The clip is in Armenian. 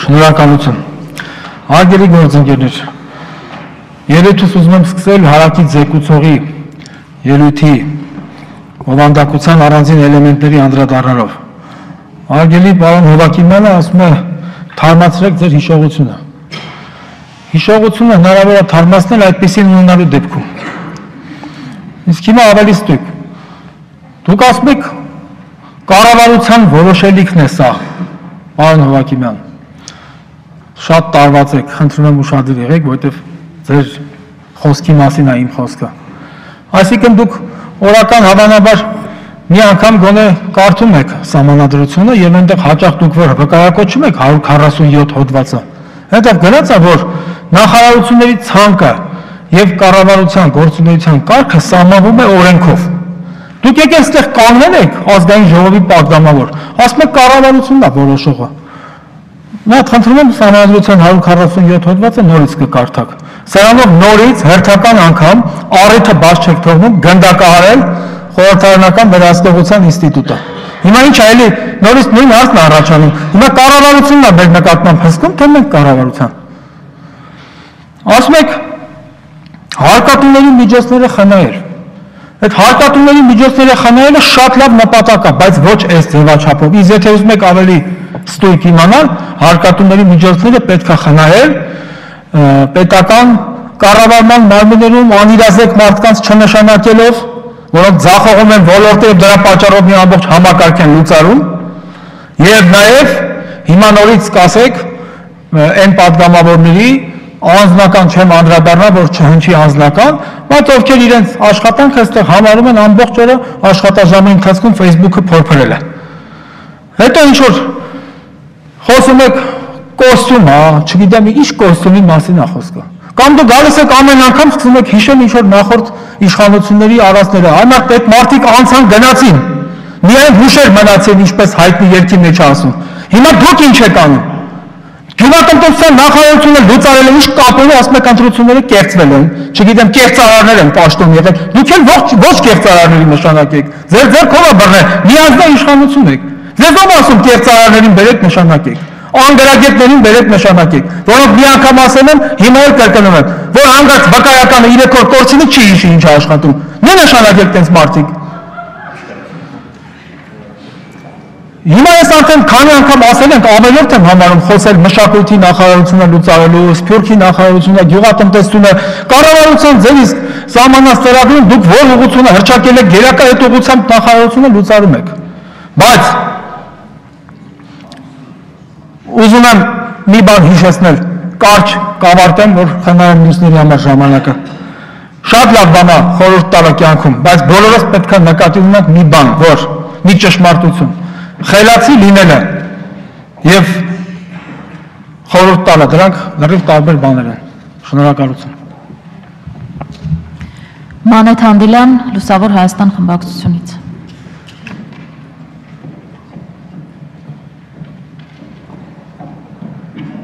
Շնորհակալություն։ Հարգելի գործընկերներ, ելույթս ուզում եմ սկսել հարակից զեկուցողի ելույթի օվանդակության առանձին էլեմենտների անդրադառնալով։ Հարգելի պարոն Հովակիմյանը ասում է թարմացրեք ձեր հիշողությունը։ Հիշողությունը հնարավոր է թարմացնել այդպիսին ունենալու դեպքում։ Իսկ հիմա ավելի ստույգ։ Դուք ասում եք կառավարության որոշելիքն է սա, պարոն Հովակիմյան։ Շատ տարված եք, խնդրում եմ ուշադիր եղեք, որովհետև ձեր խոսքի մասին է իմ խոսքը։ Այսինքն դուք օրական հավանաբար մի անգամ գոնե կարդում եք սահմանադրությունը եւ այնտեղ հաճախ դուք որ վկայակոչում եք 147 հոդվածը։ Հետո գրած է, որ նախարարությունների ցանկը եւ կառավարության գործունեության կարգը սահմանվում է օրենքով։ Դուք եկեք այստեղ կանգնել եք ազգային ժողովի պատգամավոր, ասում եք կառավարությունն է որոշողը։ Նա խնդրում եմ սահմանադրության 147 հոդվածը նորից կկարդաք։ Սրանով նորից հերթական անգամ առիթը բաց չեք թողնում գնդակահարել խորհրդարանական վերահսկողության ինստիտուտը։ Հիմա ինչ է, էլի նորից նույն հարցն է առաջանում։ Հիմա կառավարությունն է մեր նկատմամբ հսկում, թե մենք կառավարության։ Ասում եք հարկատուների միջոցները խնայել։ Այդ հարկատուների միջոցները խնայելը շատ լավ նպատակ է, բայց ոչ այս ձևաչափով։ Իսկ եթե ուզում եք ավելի ստույգ իմանալ, հարկատուների միջոցները պետք է խնայել պետական կառավարման մարմիններում անիրազեկ մարդկանց չնշանակելով, որոնք ձախողում են ոլորտը եւ դրա պատճառով մի ամբողջ համակարգ են լուծարում, եւ նաեւ հիմա նորից կասեք այն падգամավորների անձնական չեմ անդրադառնա, որ չհնչի անձնական, բայց ովքեր իրենց աշխատանքը այստեղ համարում են ամբողջ օրը աշխատաժամի ընթացքում Facebook-ը փորփրել է։ Հետո ինչ որ խոսում եք կոստյում, չգիտեմ ինչ կոստյումի մասին է խոսքը։ Կամ դու գալիս եք ամեն անգամ սկսում եք հիշել ինչ որ նախորդ իշխանությունների արածները, այնակ այդ մարդիկ անցան գնացին։ Միայն հուշեր մնացին, ինչպես հայտնի երկի մեջ ասում։ Հիմա դուք ինչ եք անում։ Գյուղատնտեսության նախարարությունը լուծարել է, ինչ կապելու, ասում եք ընտրությունները կեղծվել են, չգիտեմ, կեղծարարներ են պաշտոն եղել։ Դուք էլ ոչ կեղծարարների նշանակ եք։ Ձեր ձեռքով է բռնել, միանձնա իշխանություն եք։ Ձեզ ով ասում կեղծարարներին բերեք նշանակեք։ Անգրագետներին բերեք նշանակեք, որոնք մի անգամ ասել են, հիմա էլ կրկնում են, որ հանգած վկայականը 3 օր կորցինի չի հիշի ինչ աշխատում։ Մի նշանակեք տենց մարդիկ։ Հիմա ես արդեն քանի անգամ ասել ենք, ավելորդ եմ համարում խոսել մշակույթի նախարարությունը լուծարելու, սփյուռքի նախարարությունը, գյուղատնտեսությունը, կառավարության ձեր իսկ սահմանած ծրագրում դուք որ ուղղությունը հրճակել եք, գերակա այդ ուղղությամբ նախարարությունը լուծարում եք։ Բայց ուզում եմ մի բան հիշեցնել, կարճ կավարտեմ, որ խնայեմ մյուսների համար ժամանակը։ Շատ լավ բան է խորհուրդ տալը կյանքում, բայց բոլորս պետք է նկատի ունենանք մի բան, որ մի ճշմարտություն, խելացի լինելը եւ խորհուրդ տալը, դրանք լրիվ տարբեր բաներ են։ Շնորհակալություն։ Մանեթ Հանդիլյան, Լուսավոր Հայաստան խմբակցությունից։